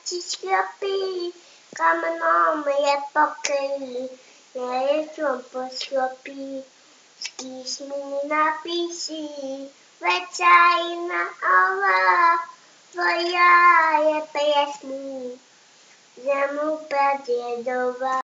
ti škropí, kamenom je pokryjí, neječom poškropí, skýš mi napíší, večajina ova, tvoja je piesní, zemu pradedova.